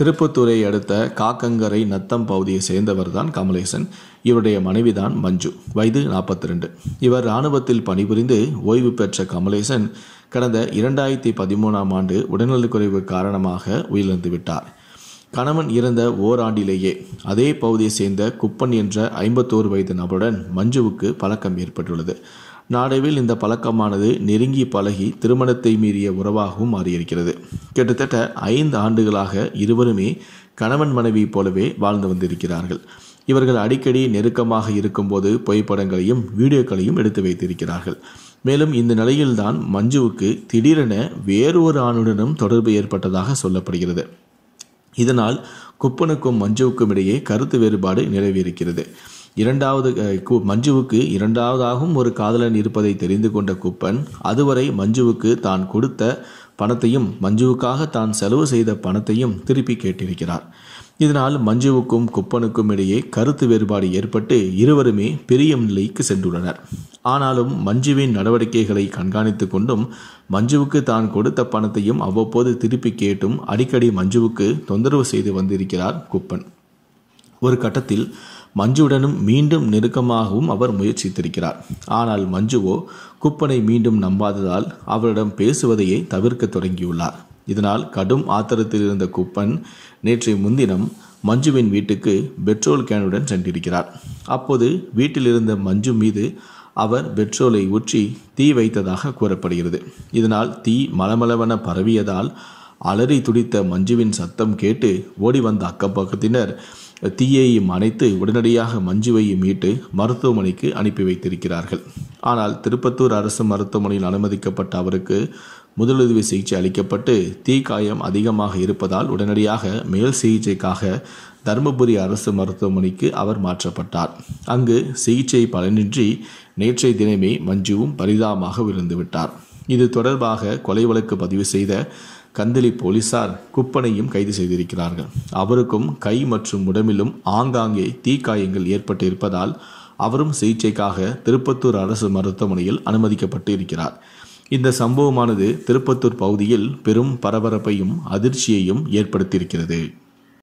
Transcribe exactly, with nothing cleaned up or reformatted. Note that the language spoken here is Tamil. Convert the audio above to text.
திருப்பத்தூரை அடுத்த காக்கங்கரை நத்தம் பகுதியை சேர்ந்தவர் தான் கமலேசன். இவருடைய மனைவிதான் மஞ்சு, வயது நாற்பத்தி ரெண்டு. இவர் இராணுவத்தில் பணிபுரிந்து ஓய்வு பெற்ற கமலேசன் கடந்த இரண்டாயிரத்தி பதிமூணாம் ஆண்டு உடல்நலக்குறைவு காரணமாக உயிரிழந்து விட்டார். கணவன் இறந்த ஓராண்டிலேயே அதே பகுதியை சேர்ந்த குப்பன் என்ற ஐம்பத்தோரு வயது நபருடன் மஞ்சுவுக்கு பழக்கம் ஏற்பட்டுள்ளது. நாடவில் இந்த பழக்கமானது நெருங்கி பழகி திருமணத்தை மீறிய உறவாகவும் மாறியிருக்கிறது. கிட்டத்தட்ட ஐந்து ஆண்டுகளாக இருவருமே கணவன் மனைவி போலவே வாழ்ந்து வந்திருக்கிறார்கள். இவர்கள் அடிக்கடி நெருக்கமாக இருக்கும்போது புகைப்படங்களையும் வீடியோக்களையும் எடுத்து வைத்திருக்கிறார்கள். மேலும் இந்த நிலையில்தான் மஞ்சுவுக்கு திடீரென வேறொரு ஆணுடனும் தொடர்பு ஏற்பட்டதாக சொல்லப்படுகிறது. இதனால் குப்பனுக்கும் மஞ்சுவுக்கும் இடையே கருத்து வேறுபாடு நிலவியிருக்கிறது. இரண்டாவது மஞ்சுவுக்கு இரண்டாவதாகவும் ஒரு காதலன் இருப்பதை தெரிந்து கொண்ட குப்பன் அதுவரை மஞ்சுவுக்கு தான் கொடுத்த பணத்தையும் மஞ்சுவுக்காக தான் செலவு செய்த பணத்தையும் திருப்பி கேட்டிருக்கிறார். இதனால் மஞ்சுவுக்கும் குப்பனுக்கும் இடையே கருத்து வேறுபாடு ஏற்பட்டு இருவருமே பிரியும் நிலைக்கு சென்றுள்ளனர். ஆனாலும் மஞ்சுவின் நடவடிக்கைகளை கண்காணித்து கொண்டும் மஞ்சுவுக்கு தான் கொடுத்த பணத்தையும் அவ்வப்போது திருப்பி கேட்டும் அடிக்கடி மஞ்சுவுக்கு தொந்தரவு செய்து வந்திருக்கிறார் குப்பன். ஒரு கட்டத்தில் மஞ்சுவுடனும் மீண்டும் நெருக்கமாகவும் அவர் முயற்சித்திருக்கிறார். ஆனால் மஞ்சுவோ குப்பனை மீண்டும் நம்பாததால் அவரிடம் பேசுவதையே தவிர்க்க தொடங்கியுள்ளார். இதனால் கடும் ஆத்திரத்தில் இருந்த குப்பன் நேற்றைய முன்தினம் மஞ்சுவின் வீட்டுக்கு பெட்ரோல் கேனுடன் சென்றிருக்கிறார். அப்போது வீட்டில் இருந்த மஞ்சு மீது அவர் பெட்ரோலை ஊற்றி தீ வைத்ததாக கூறப்படுகிறது. இதனால் தீ மலமளவென பரவியதால் அலறி துடித்த மஞ்சுவின் சத்தம் கேட்டு ஓடி வந்த அக்கப்பக்கத்தினர் தீயையும் அணைத்து உடனடியாக மஞ்சுவையும் மீட்டு மருத்துவமனைக்கு அனுப்பி வைத்திருக்கிறார்கள். ஆனால் திருப்பத்தூர் அரசு மருத்துவமனையில் அனுமதிக்கப்பட்ட அவருக்கு முதலுதவி சிகிச்சை அளிக்கப்பட்டு தீ காயம் அதிகமாக இருப்பதால் உடனடியாக மேல் சிகிச்சைக்காக தருமபுரி அரசு மருத்துவமனைக்கு அவர் மாற்றப்பட்டார். அங்கு சிகிச்சை பலனின்றி நேற்றைய தினமே மஞ்சுவும் பரிதாபமாக விழுந்துவிட்டார். இது தொடர்பாக கொலை வழக்கு பதிவு செய்த கந்தளி போலீசார் குப்பனையும் கைது செய்திருக்கிறார்கள். அவருக்கும் கை மற்றும் உடம்பிலும் ஆங்காங்கே தீக்காயங்கள் ஏற்பட்டு இருப்பதால் அவரும் சிகிச்சைக்காக திருப்பத்தூர் அரசு மருத்துவமனையில் அனுமதிக்கப்பட்டு இருக்கிறார். இந்த சம்பவமானது திருப்பத்தூர் பகுதியில் பெரும் பரபரப்பையும் அதிர்ச்சியையும் ஏற்படுத்தியிருக்கிறது.